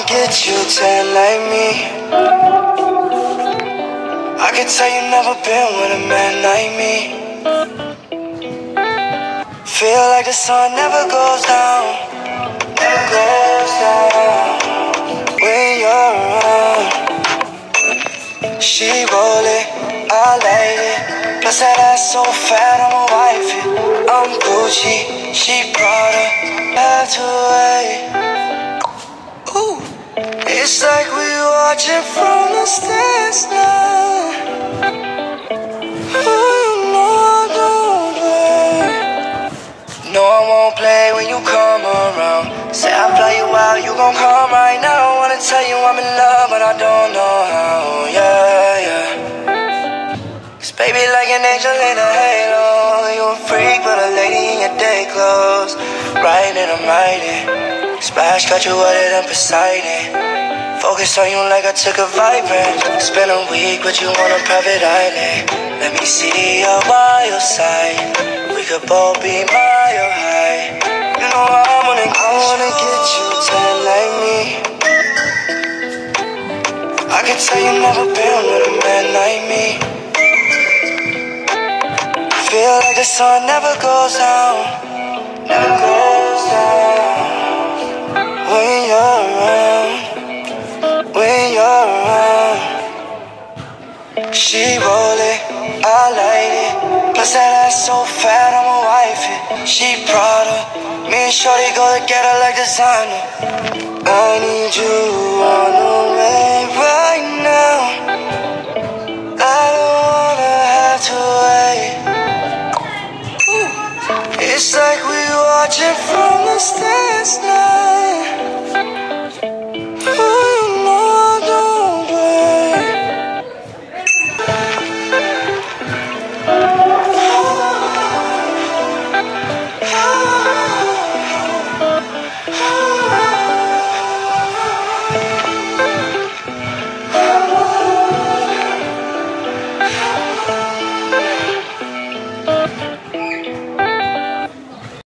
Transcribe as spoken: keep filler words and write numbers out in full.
get you tan like me. I can tell you never been with a man like me. Feel like the sun never goes down, never goes down when you're around. She roll it, I light it. Plus that ass so fat, I'm a wife it. I'm Gucci, she Prada, have to wait. Ooh, it's like we watching from the stands now. No, I won't play when you come around. Say I fly you out, you gon' come right now. I wanna tell you I'm in love, but I don't know how, yeah, yeah. Cause baby like an angel in a halo. You a freak, but a lady in your day clothes. Riding and I'm riding. Splash got you wetter than Poseidon. Focus on you like I took a Vibrant. Spend a week, but you want a private island. Let me see your wild side. We could both be mile high. You know I wanna, I wanna get you tan like me. I can tell you never been with a man like me. Feel like the sun never goes down, never goes down when you're around, when you're around. She roll it, I light it. Plus that ass so fat, I'm a wife it. She Prada, me and Shorty go together like designer. I need you on the way right now. I don't wanna have to wait. Ooh. It's like we watching from the stands now.